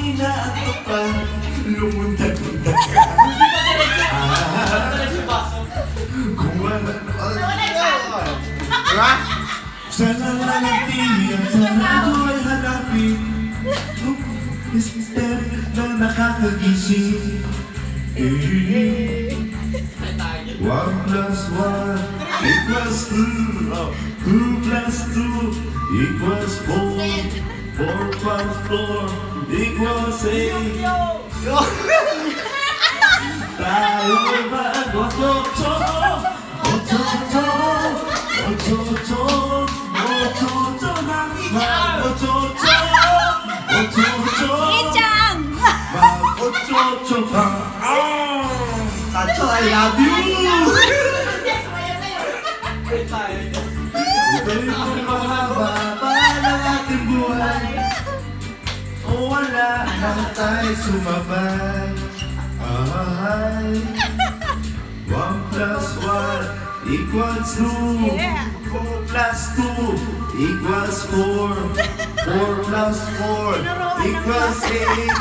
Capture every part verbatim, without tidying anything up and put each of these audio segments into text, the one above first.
inaantok pa, lumundag-lundag ka. Kung wala... Diba? Sana lang ang tingin at sarado ay hanapin. Mister na nakakagising. One plus one equals two. Two plus two equals four. Four plus four equals eight. Tayo'y mag-ocho-ocho. Ocho-ocho. Ocho-ocho. Ocho-ocho na mag-ocho-ocho. Ocho-ocho. Mag-ocho-ocho ka. Sancho, I love you! Ito'y mababa ng ating buhay. O wala na tayo sumabay. Ay, one plus one equals two. Four plus two equals four. Four plus four equals eight.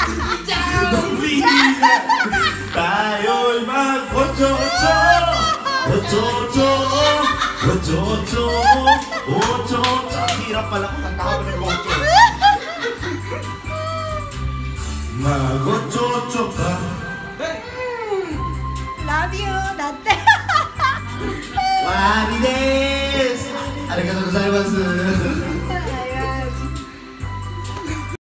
Tayo'y mag-ocho-ocho. Ocho-ocho. Ocho-ocho. Ocho-ocho. Ang hirap pala kung ang tao nag-ocho. Mag-ocho-ocho ka. Love you, Dante. Wari desu! Arigatou gozaimasu!